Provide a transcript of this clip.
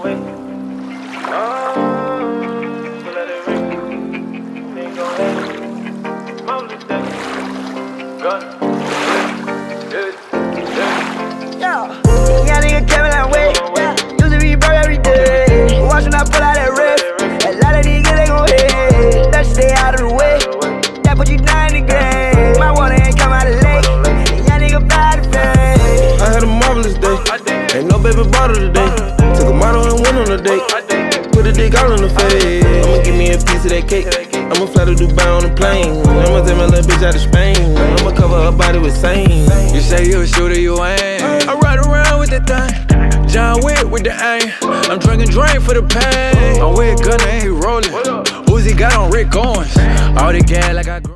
away. So let it ring. Ain't gon' let it. Mama just said, gun. Yeah, nigga Kevin that way. Used to be broke every day. Watch when I pull out that riff. A lot of these niggas they gon' hate. That stay out of the way. That put you down in the grave. My water ain't come out of the lake. Young nigga by the face. I had a marvelous day. Ain't no baby bottle today. Took a model and went on a date. Put a dick all in the face. I'ma give me a piece of that cake. I'ma fly to Dubai on a plane. I'ma take my little bitch out of Spain. I'ma cover her body with same. You say you a shooter, you ain't. I ride around with that thing. John Wick with the aim. I'm drinking drink for the pain. I'm with Gunna and he rollin'. Uzi got on Rick Owens. All the gas like I